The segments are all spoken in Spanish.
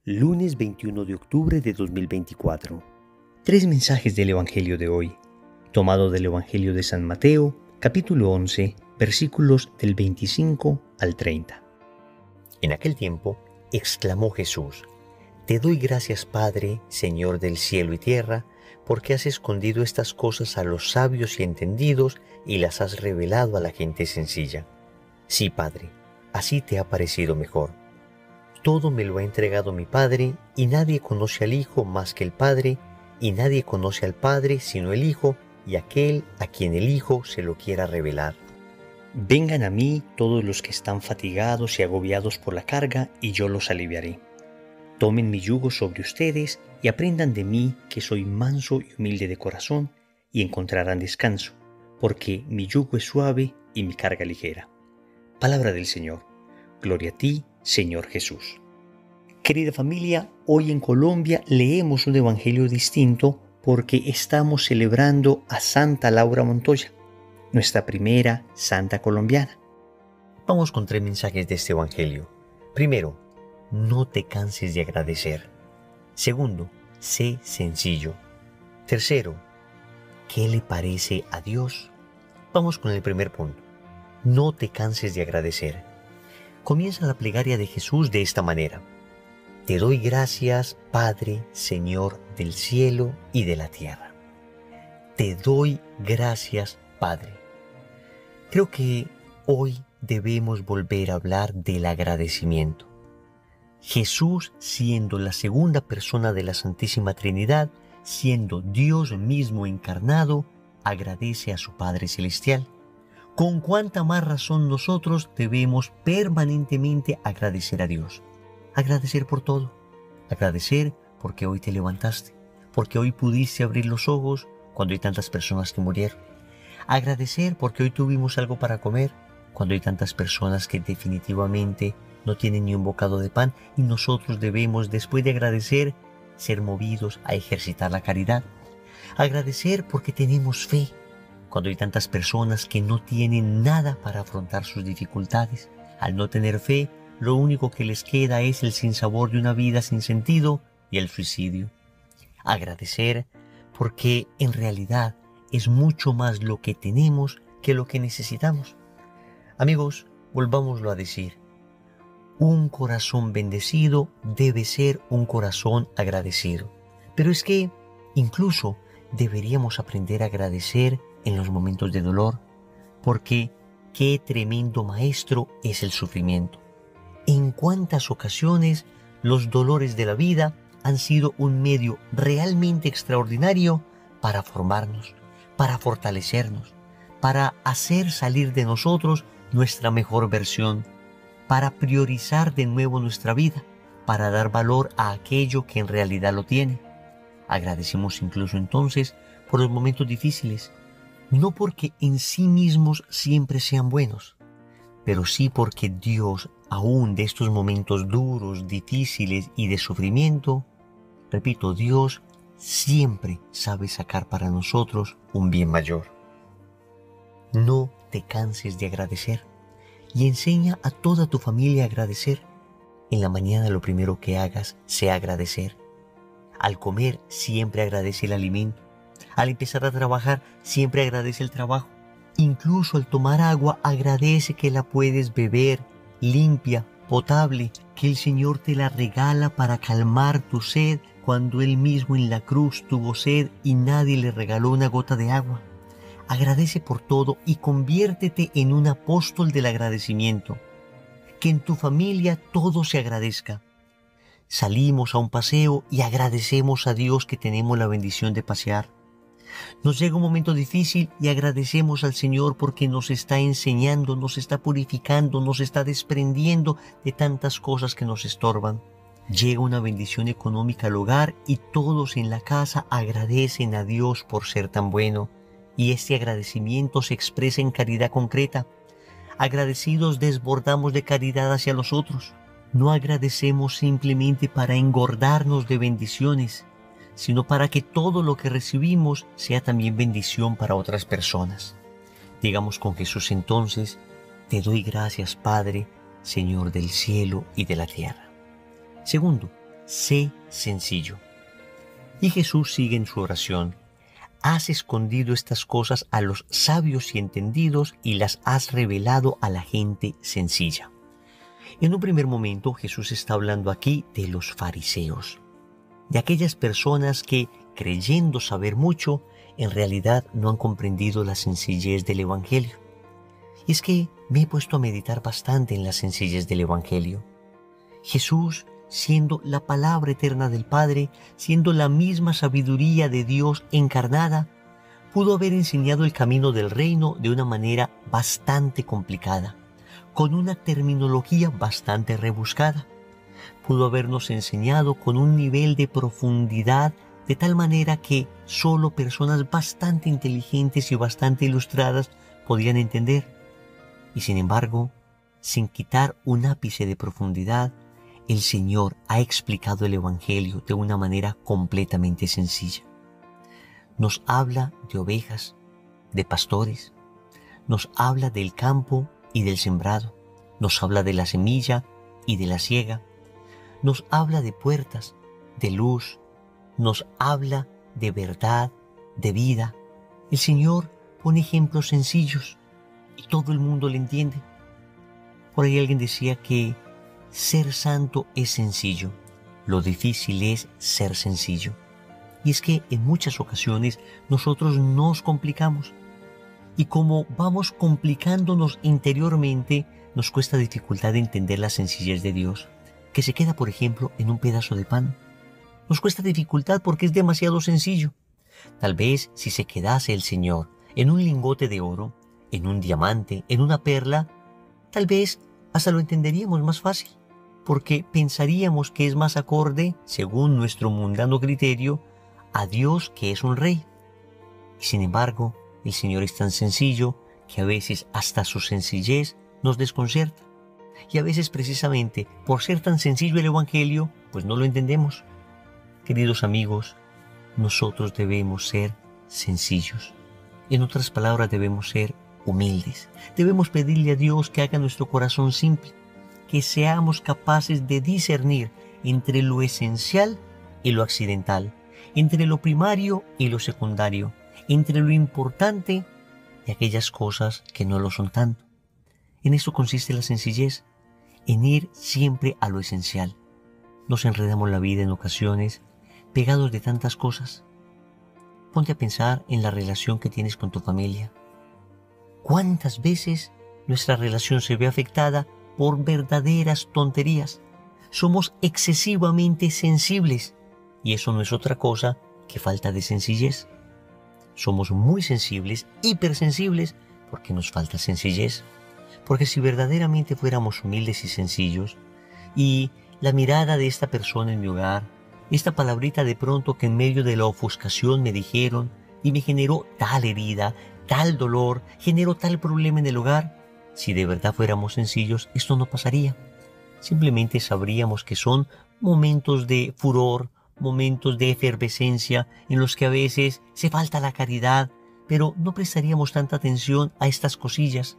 Lunes 21 de octubre de 2024. Tres mensajes del Evangelio de hoy, tomado del Evangelio de San Mateo, capítulo 11, versículos del 25 al 30. En aquel tiempo, exclamó Jesús: «Te doy gracias, Padre, Señor del cielo y tierra, porque has escondido estas cosas a los sabios y entendidos y las has revelado a la gente sencilla. Sí, Padre, así te ha parecido mejor. Todo me lo ha entregado mi Padre, y nadie conoce al Hijo más que el Padre, y nadie conoce al Padre sino el Hijo, y aquel a quien el Hijo se lo quiera revelar». Vengan a mí todos los que están fatigados y agobiados por la carga, y yo los aliviaré. Tomen mi yugo sobre ustedes y aprendan de mí, que soy manso y humilde de corazón, y encontrarán descanso, porque mi yugo es suave y mi carga ligera. Palabra del Señor. Gloria a ti, Señor Jesús. Querida familia, hoy en Colombia leemos un evangelio distinto porque estamos celebrando a Santa Laura Montoya, nuestra primera santa colombiana. Vamos con tres mensajes de este evangelio. Primero, no te canses de agradecer. Segundo, sé sencillo. Tercero, ¿qué le parece a Dios? Vamos con el primer punto. No te canses de agradecer. Comienza la plegaria de Jesús de esta manera: «Te doy gracias, Padre, Señor del cielo y de la tierra». Te doy gracias, Padre. Creo que hoy debemos volver a hablar del agradecimiento. Jesús, siendo la segunda persona de la Santísima Trinidad, siendo Dios mismo encarnado, agradece a su Padre Celestial. ¿Con cuánta más razón nosotros debemos permanentemente agradecer a Dios? Agradecer por todo. Agradecer porque hoy te levantaste, porque hoy pudiste abrir los ojos cuando hay tantas personas que murieron. Agradecer porque hoy tuvimos algo para comer, cuando hay tantas personas que definitivamente no tienen ni un bocado de pan, y nosotros debemos, después de agradecer, ser movidos a ejercitar la caridad. Agradecer porque tenemos fe, cuando hay tantas personas que no tienen nada para afrontar sus dificultades. Al no tener fe, lo único que les queda es el sinsabor de una vida sin sentido y el suicidio. Agradecer porque en realidad es mucho más lo que tenemos que lo que necesitamos. Amigos, volvámoslo a decir: un corazón bendecido debe ser un corazón agradecido. Pero es que incluso deberíamos aprender a agradecer en los momentos de dolor, porque qué tremendo maestro es el sufrimiento. En cuántas ocasiones los dolores de la vida han sido un medio realmente extraordinario para formarnos, para fortalecernos, para hacer salir de nosotros nuestra mejor versión, para priorizar de nuevo nuestra vida, para dar valor a aquello que en realidad lo tiene. Agradecemos incluso entonces por los momentos difíciles, no porque en sí mismos siempre sean buenos, pero sí porque Dios, aún de estos momentos duros, difíciles y de sufrimiento, repito, Dios siempre sabe sacar para nosotros un bien mayor. No te canses de agradecer y enseña a toda tu familia a agradecer. En la mañana lo primero que hagas sea agradecer. Al comer siempre agradece el alimento. Al empezar a trabajar siempre agradece el trabajo. Incluso al tomar agua agradece que la puedes beber limpia, potable, que el Señor te la regala para calmar tu sed cuando Él mismo en la cruz tuvo sed y nadie le regaló una gota de agua. Agradece por todo y conviértete en un apóstol del agradecimiento. Que en tu familia todo se agradezca. Salimos a un paseo y agradecemos a Dios que tenemos la bendición de pasear. Nos llega un momento difícil y agradecemos al Señor porque nos está enseñando, nos está purificando, nos está desprendiendo de tantas cosas que nos estorban. Llega una bendición económica al hogar y todos en la casa agradecen a Dios por ser tan bueno. Y este agradecimiento se expresa en caridad concreta. Agradecidos desbordamos de caridad hacia los otros. No agradecemos simplemente para engordarnos de bendiciones, sino para que todo lo que recibimos sea también bendición para otras personas. Digamos con Jesús entonces: te doy gracias, Padre, Señor del cielo y de la tierra. Segundo, sé sencillo. Y Jesús sigue en su oración. Has escondido estas cosas a los sabios y entendidos y las has revelado a la gente sencilla. En un primer momento Jesús está hablando aquí de los fariseos, de aquellas personas que, creyendo saber mucho, en realidad no han comprendido la sencillez del Evangelio. Y es que me he puesto a meditar bastante en la sencillez del Evangelio. Jesús, siendo la palabra eterna del Padre, siendo la misma sabiduría de Dios encarnada, pudo haber enseñado el camino del reino de una manera bastante complicada, con una terminología bastante rebuscada. Pudo habernos enseñado con un nivel de profundidad de tal manera que solo personas bastante inteligentes y bastante ilustradas podían entender. Y sin embargo, sin quitar un ápice de profundidad, el Señor ha explicado el Evangelio de una manera completamente sencilla. Nos habla de ovejas, de pastores, nos habla del campo y del sembrado, nos habla de la semilla y de la siega, nos habla de puertas, de luz, nos habla de verdad, de vida. El Señor pone ejemplos sencillos y todo el mundo le entiende. Por ahí alguien decía que ser santo es sencillo, lo difícil es ser sencillo. Y es que en muchas ocasiones nosotros nos complicamos. Y como vamos complicándonos interiormente, nos cuesta dificultad de entender la sencillez de Dios, que se queda, por ejemplo, en un pedazo de pan. Nos cuesta dificultad porque es demasiado sencillo. Tal vez si se quedase el Señor en un lingote de oro, en un diamante, en una perla, tal vez hasta lo entenderíamos más fácil, porque pensaríamos que es más acorde, según nuestro mundano criterio, a Dios, que es un rey. Y sin embargo, el Señor es tan sencillo que a veces hasta su sencillez nos desconcierta. Y a veces precisamente por ser tan sencillo el Evangelio, pues no lo entendemos. Queridos amigos, nosotros debemos ser sencillos. En otras palabras, debemos ser humildes. Debemos pedirle a Dios que haga nuestro corazón simple, que seamos capaces de discernir entre lo esencial y lo accidental, entre lo primario y lo secundario, entre lo importante y aquellas cosas que no lo son tanto. En eso consiste la sencillez, en ir siempre a lo esencial. Nos enredamos la vida en ocasiones, pegados de tantas cosas. Ponte a pensar en la relación que tienes con tu familia. ¿Cuántas veces nuestra relación se ve afectada por verdaderas tonterías? Somos excesivamente sensibles y eso no es otra cosa que falta de sencillez. Somos muy sensibles, hipersensibles, porque nos falta sencillez. Porque si verdaderamente fuéramos humildes y sencillos, y la mirada de esta persona en mi hogar, esta palabrita de pronto que en medio de la ofuscación me dijeron y me generó tal herida, tal dolor, generó tal problema en el hogar, si de verdad fuéramos sencillos, esto no pasaría. Simplemente sabríamos que son momentos de furor, momentos de efervescencia en los que a veces se falta la caridad, pero no prestaríamos tanta atención a estas cosillas.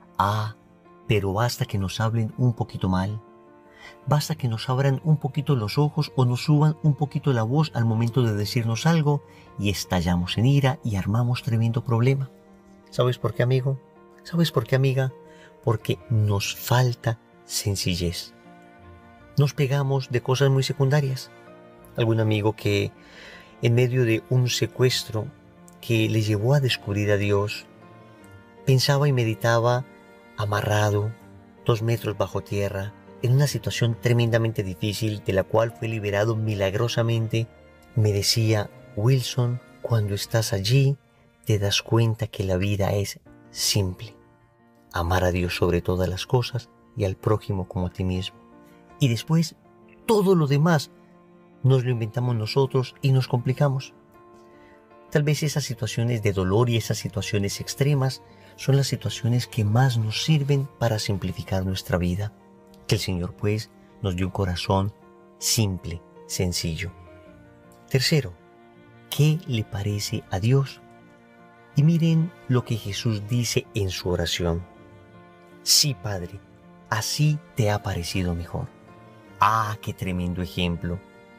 Pero basta que nos hablen un poquito mal. Basta que nos abran un poquito los ojos o nos suban un poquito la voz al momento de decirnos algo y estallamos en ira y armamos tremendo problema. ¿Sabes por qué, amigo? ¿Sabes por qué, amiga? Porque nos falta sencillez. Nos pegamos de cosas muy secundarias. Algún amigo que en medio de un secuestro que le llevó a descubrir a Dios, pensaba y meditaba amarrado, 2 metros bajo tierra, en una situación tremendamente difícil de la cual fue liberado milagrosamente, me decía: Wilson, cuando estás allí te das cuenta que la vida es simple. Amar a Dios sobre todas las cosas y al prójimo como a ti mismo. Y después todo lo demás nos lo inventamos nosotros y nos complicamos. Tal vez esas situaciones de dolor y esas situaciones extremas son las situaciones que más nos sirven para simplificar nuestra vida. Que el Señor pues nos dio un corazón simple, sencillo. Tercero, ¿qué le parece a Dios? Y miren lo que Jesús dice en su oración. Sí, Padre, así te ha parecido mejor. ¡Qué tremendo ejemplo!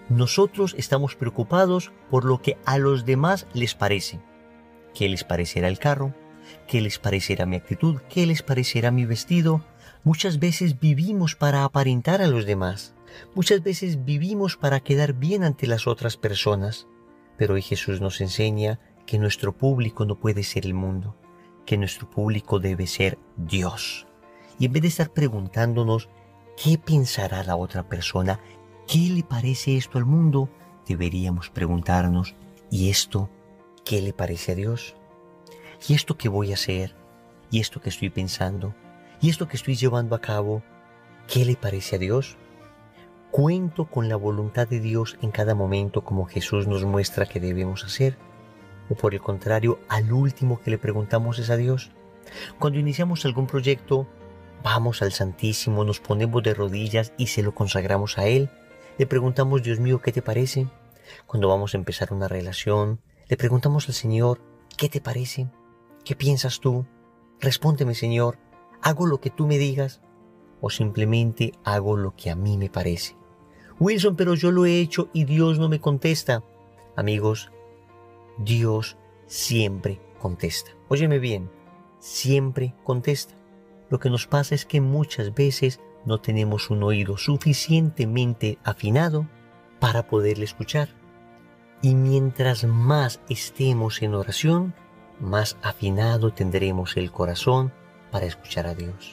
Nosotros estamos preocupados por lo que a los demás les parece. ¿Qué les parecerá el carro? ¿Qué les parecerá mi actitud? ¿Qué les parecerá mi vestido? Muchas veces vivimos para aparentar a los demás. Muchas veces vivimos para quedar bien ante las otras personas. Pero hoy Jesús nos enseña que nuestro público no puede ser el mundo, que nuestro público debe ser Dios. Y en vez de estar preguntándonos qué pensará la otra persona, qué le parece esto al mundo, deberíamos preguntarnos, ¿y esto qué le parece a Dios? ¿Y esto qué voy a hacer? ¿Y esto que estoy pensando? ¿Y esto que estoy llevando a cabo? ¿Qué le parece a Dios? ¿Cuento con la voluntad de Dios en cada momento como Jesús nos muestra que debemos hacer? ¿O por el contrario, al último que le preguntamos es a Dios? Cuando iniciamos algún proyecto, vamos al Santísimo, nos ponemos de rodillas y se lo consagramos a Él. Le preguntamos, Dios mío, ¿qué te parece? Cuando vamos a empezar una relación, le preguntamos al Señor, ¿qué te parece? ¿Qué piensas tú? Respóndeme, Señor, ¿hago lo que tú me digas? ¿O simplemente hago lo que a mí me parece? Wilson, pero yo lo he hecho y Dios no me contesta. Amigos, Dios siempre contesta. Óyeme bien, siempre contesta. Lo que nos pasa es que muchas veces no tenemos un oído suficientemente afinado para poderle escuchar. Y mientras más estemos en oración, más afinado tendremos el corazón para escuchar a Dios.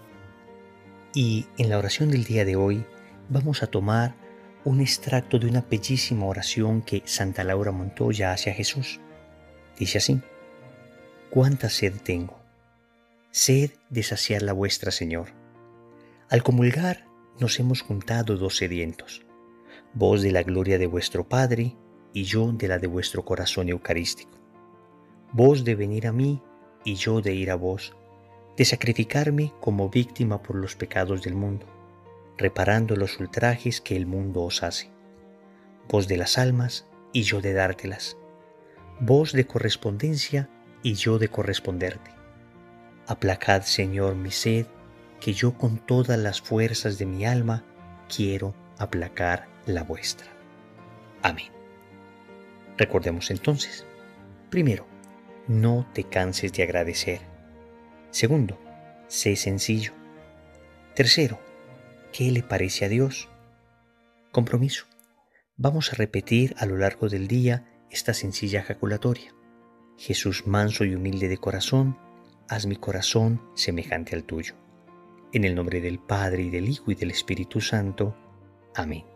Y en la oración del día de hoy vamos a tomar un extracto de una bellísima oración que Santa Laura Montoya hace a Jesús. Dice así: «Cuánta sed tengo, sed de saciar la vuestra, Señor. Al comulgar nos hemos juntado dos sedientos, vos de la gloria de vuestro Padre y yo de la de vuestro corazón eucarístico. Vos de venir a mí y yo de ir a vos, de sacrificarme como víctima por los pecados del mundo, reparando los ultrajes que el mundo os hace. Vos de las almas y yo de dártelas. Vos de correspondencia y yo de corresponderte. Aplacad, Señor, mi sed, que yo con todas las fuerzas de mi alma quiero aplacar la vuestra. Amén». Recordemos entonces: primero, no te canses de agradecer. Segundo, sé sencillo. Tercero, ¿qué le parece a Dios? Compromiso. Vamos a repetir a lo largo del día esta sencilla ejaculatoria: Jesús manso y humilde de corazón, haz mi corazón semejante al tuyo. En el nombre del Padre, y del Hijo, y del Espíritu Santo. Amén.